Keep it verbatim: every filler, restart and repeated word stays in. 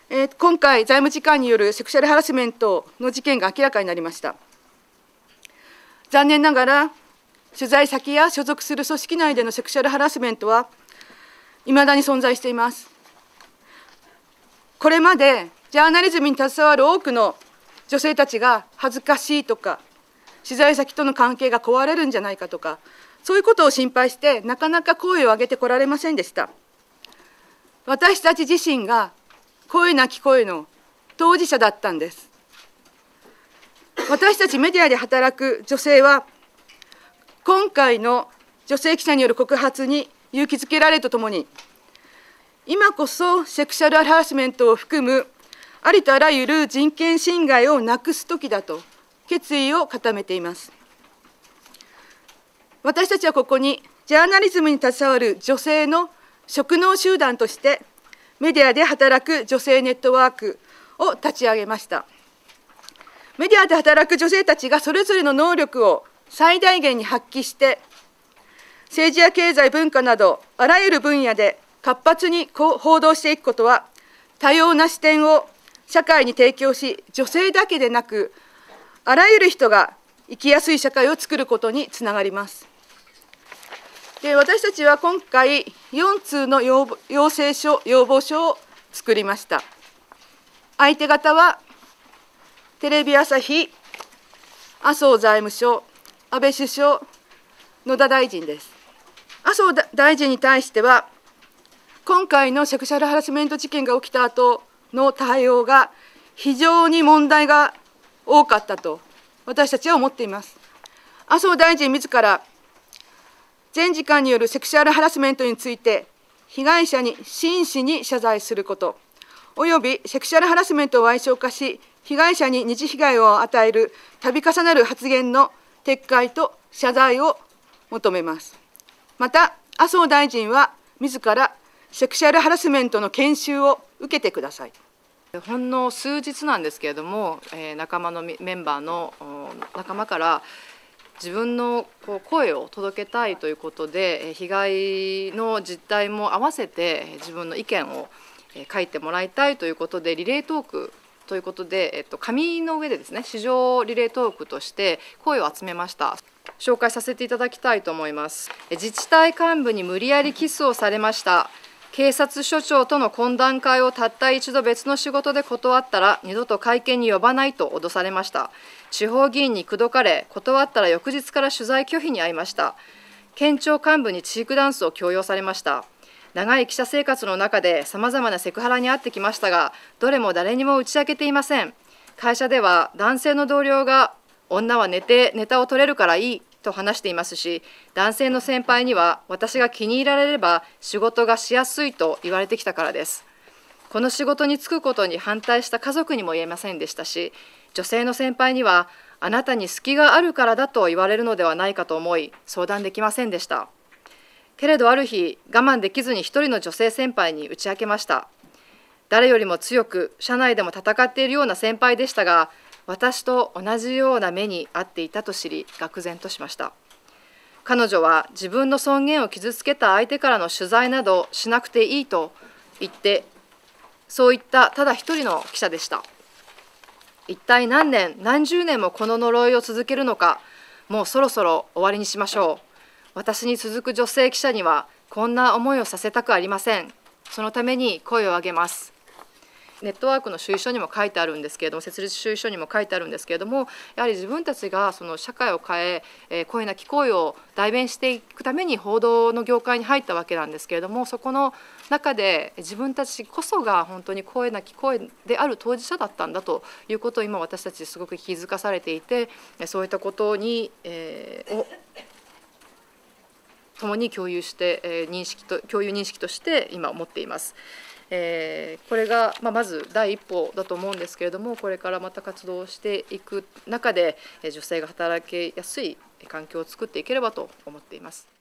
えー、今回、財務次官によるセクシャルハラスメントの事件が明らかになりました。残念ながら、取材先や所属する組織内でのセクシャルハラスメントは、いまだに存在しています。これまでジャーナリズムに携わる多くの女性たちが恥ずかしいとか、取材先との関係が壊れるんじゃないかとか、そういうことを心配して、なかなか声を上げてこられませんでした。私たち自身が声なき声の当事者だったんです。私たちメディアで働く女性は、今回の女性記者による告発に勇気づけられるとともに、今こそセクシャルハラスメントを含むありとあらゆる人権侵害をなくす時だと決意を固めています。私たちはここにジャーナリズムに携わる女性の職能集団としてメディアで働く女性ネットワークを立ち上げました。メディアで働く女性たちがそれぞれの能力を最大限に発揮して政治や経済文化などあらゆる分野で活発に報道していくことは多様な視点を社会に提供し、女性だけでなくあらゆる人が生きやすい社会を作ることにつながります。で、私たちは今回よん通の要請書、要望書を作りました。相手方はテレビ朝日、麻生財務省、安倍首相、野田大臣です。麻生大臣に対しては、今回のセクシャルハラスメント事件が起きた後の対応が非常に問題が多かったと私たちは思っています。麻生大臣自ら前次官によるセクシャルハラスメントについて被害者に真摯に謝罪すること、およびセクシャルハラスメントを矮小化し被害者に二次被害を与える度重なる発言の撤回と謝罪を求めます。また麻生大臣は自らセクシャルハラスメントの研修を受けてください。 ほんの数日なんですけれども、えー、仲間のメンバーの仲間から自分のこう声を届けたいということで、被害の実態も合わせて自分の意見を書いてもらいたいということで、リレートークということで、えっと、紙の上でですね、市場リレートークとして声を集めました。紹介させていただきたいと思います。自治体幹部に無理やりキスをされました。警察署長との懇談会をたった一度別の仕事で断ったら二度と会見に呼ばないと脅されました。地方議員に口説かれ、断ったら翌日から取材拒否に遭いました。県庁幹部にチークダンスを強要されました。長い記者生活の中でさまざまなセクハラに遭ってきましたが、どれも誰にも打ち明けていません。会社では男性の同僚が女は寝てネタを取れるからいいと話していますし、男性の先輩には私が気に入られれば仕事がしやすいと言われてきたからです。この仕事に就くことに反対した家族にも言えませんでしたし、女性の先輩にはあなたに隙があるからだと言われるのではないかと思い相談できませんでした。けれどある日、我慢できずに一人の女性先輩に打ち明けました。誰よりも強く社内でも戦っているような先輩でしたが、私と同じような目に遭っていたと知り愕然としました。彼女は自分の尊厳を傷つけた相手からの取材などしなくていいと言って、そういったただ一人の記者でした。一体何年何十年もこの呪いを続けるのか、もうそろそろ終わりにしましょう。私に続く女性記者にはこんな思いをさせたくありません。そのために声を上げます。ネットワークの主意書にも書いてあるんですけれども、設立主意書にも書いてあるんですけれども、やはり自分たちがその社会を変え、声なき声を代弁していくために報道の業界に入ったわけなんですけれども、そこの中で自分たちこそが本当に声なき声である当事者だったんだということを今私たちすごく気づかされていて、そういったことに、えー、を共に共有して、えー、認識と共有認識として今思っています。えー、これが、まあ、まず第一歩だと思うんですけれども、これからまた活動していく中で女性が働きやすい環境を作っていければと思っています。